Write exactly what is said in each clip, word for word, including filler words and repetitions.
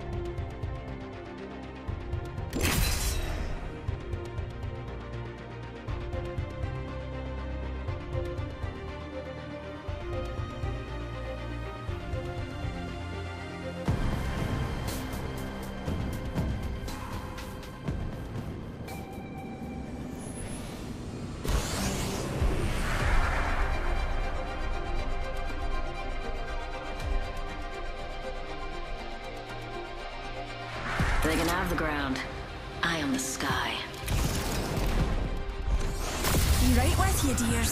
They can have the ground. I am the sky. Be right with you, dears.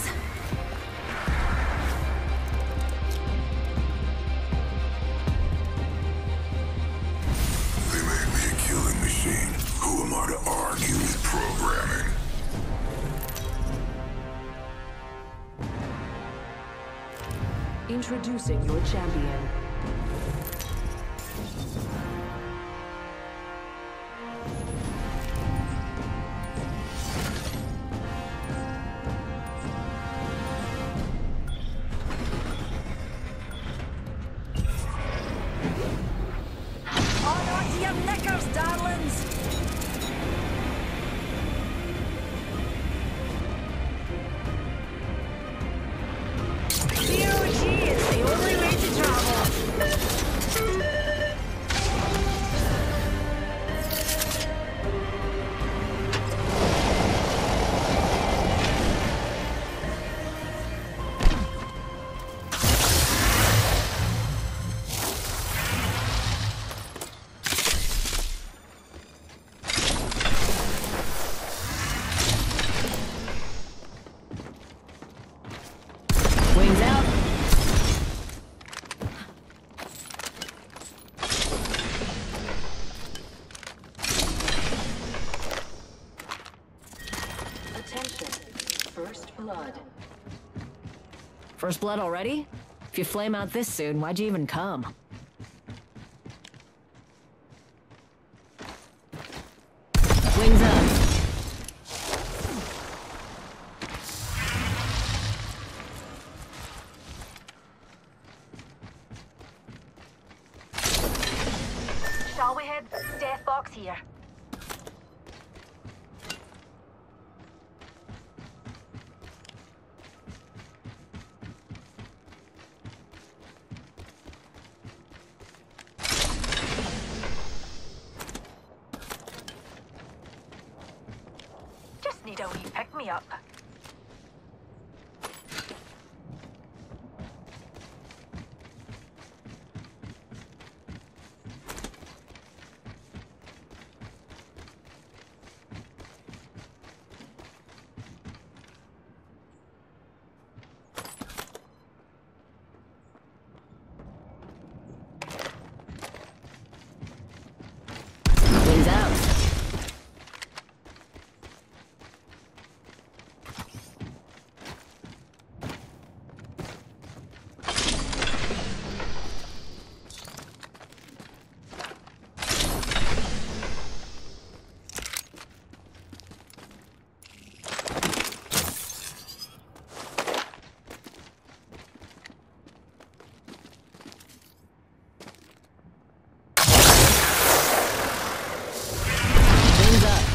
They made me a killing machine. Who am I to argue with programming? Introducing your champion. On onto your knickers, darlings! Zero G is the only way to travel. Wings out. Attention. First blood. First blood already? If you flame out this soon, why'd you even come? Wings up. Shall we head death box here? Just need a wee pick-me-up. Wings out. Wings up.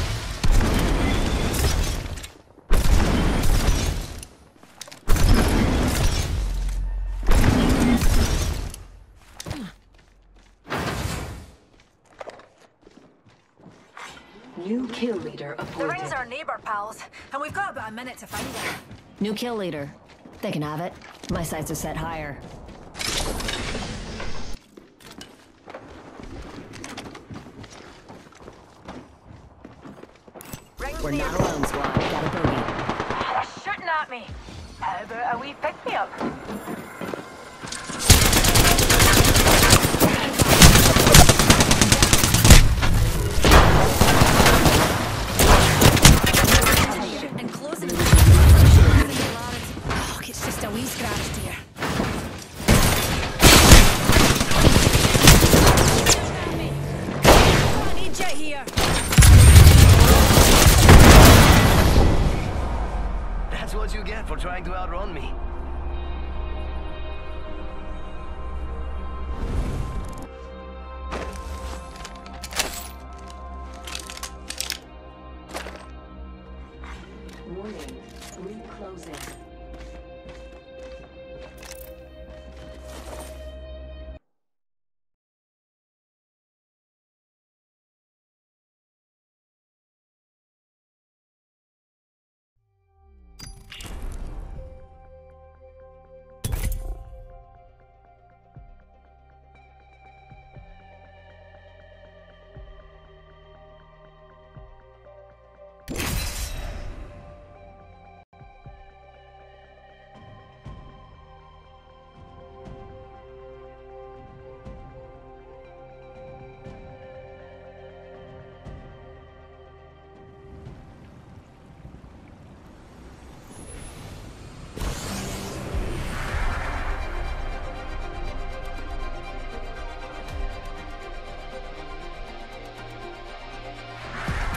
New kill leader The appointed. ring's our neighbour, pals, and we've got about a minute to find it. New kill leader. They can have it. My sights are set higher. Ring's We're near. not alone, squad. Got a bogey. They're shooting at me. How about a wee pick-me-up? And closing the Oh, it's just a wee scratch, dear. I need you here. That's what you get for trying to outrun me.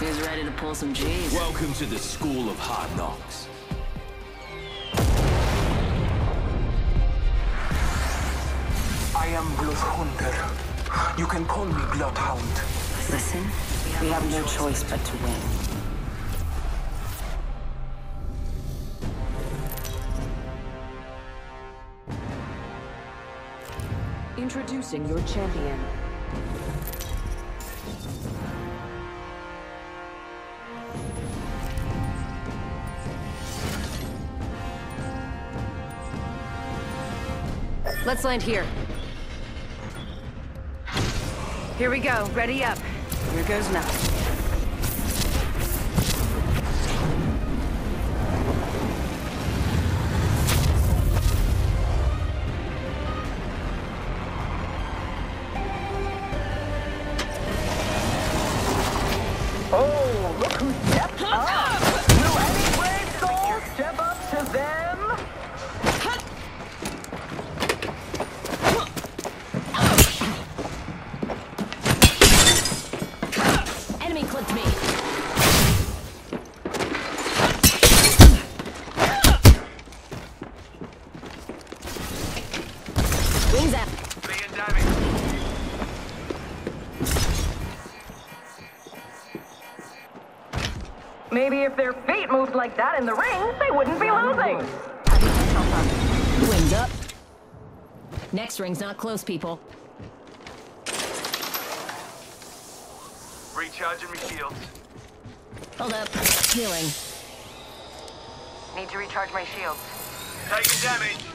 Who's ready to pull some G's? Welcome to the School of Hard Knocks. I am Bloodhunter. You can call me Bloodhound. Listen, we have no choice but to win. Introducing your champion. Let's land here. Here we go. Ready up. Here goes nothing. Oh, look who stepped up! Will any brave soul step up to them? Enemy clipped me. Wings out. Being damaged. Maybe if their feet moved like that in the ring, they wouldn't be losing. Wings up. Next ring's not close, people. Recharging my shields. Hold up. Healing. Need to recharge my shields. Taking damage.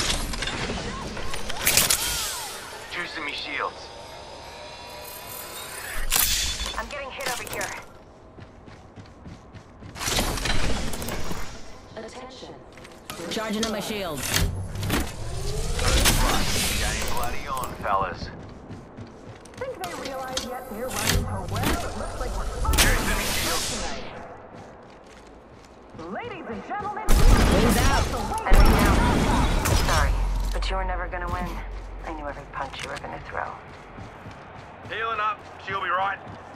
Juicing me shields. I'm getting hit over here. Attention. Charging on my shield. Game bloody on, fellas. Think they realize yet we're running for well? It looks like we're fighting Juicing me shields. tonight. Ladies and gentlemen, Wings out. enemy down. Sorry, but you were never gonna win. I knew every punch you were gonna throw. Healing up. She'll be right.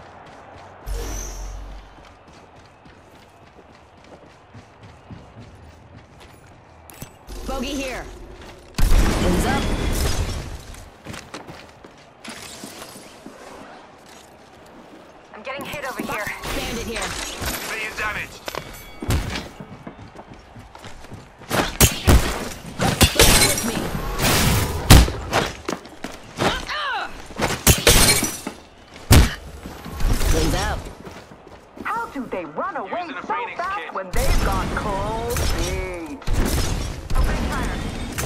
Bogey here. Wings up. I'm getting hit over here. Bandit here. Being damaged. With me. Wings out. How do they run away Using a so Phoenix fast kit. when they've got cold feet? Opening fire.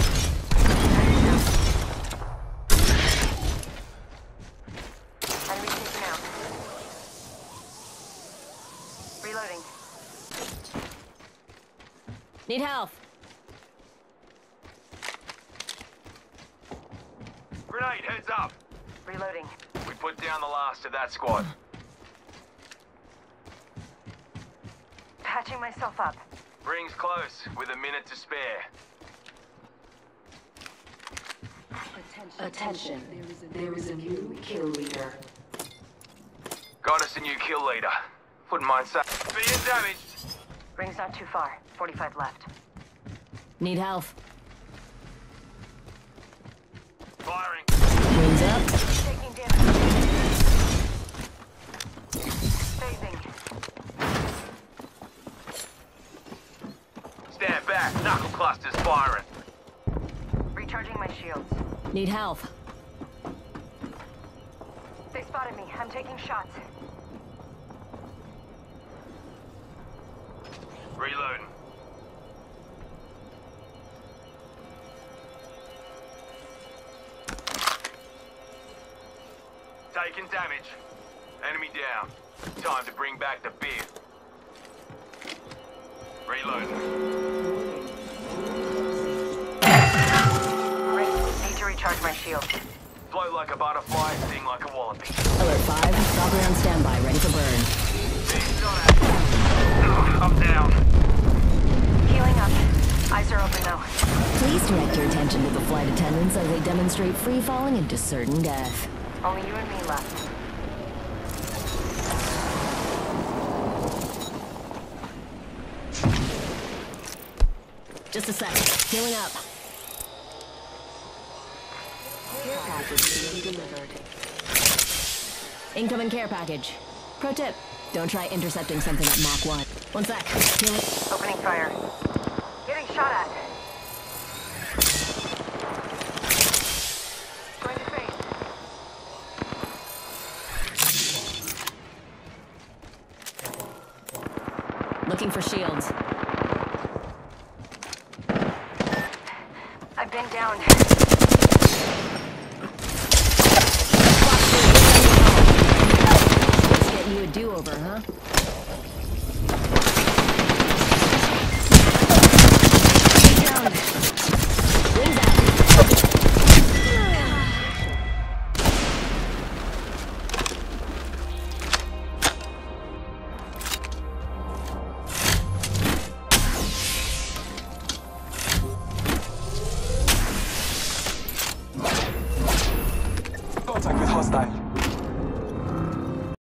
Enemy taken out. Reloading. Need help. Grenade, heads up. Reloading. We put down the last of that squad. Patching myself up. Ring's close, with a minute to spare. Attention. There is a new kill leader. Got us a new kill leader. Wouldn't mind saying. Being damaged. Ring's not too far. forty-five left. Need help. Firing. Wings up. Taking damage. Phasing. Stand back. Knuckle clusters firing. Recharging my shields. Need help. They spotted me. I'm taking shots. Reloading. Taking damage. Enemy down. Time to bring back the beer. Reloading. Ring. Need to recharge my shields. Float like a butterfly, sting like a wallaby. Alert five. Stopper on standby. Ready for burn. Being shot at. Ugh, I'm down. Healing up. Eyes are open now. Please direct your attention to the flight attendants as they demonstrate free falling into certain death. Only you and me left. Just a sec. Healing up. Care package being delivered. Incoming care package. Pro tip, don't try intercepting something at Mach one. One sec. Healing. Opening fire. Getting shot at. Going to face. Looking for shields. I've been down.